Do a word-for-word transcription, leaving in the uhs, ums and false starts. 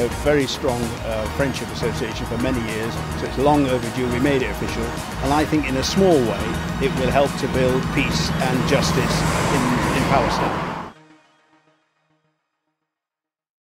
a very strong uh, friendship association for many years, so it's long overdue. We made it official, and I think in a small way it will help to build peace and justice in, in Palestine.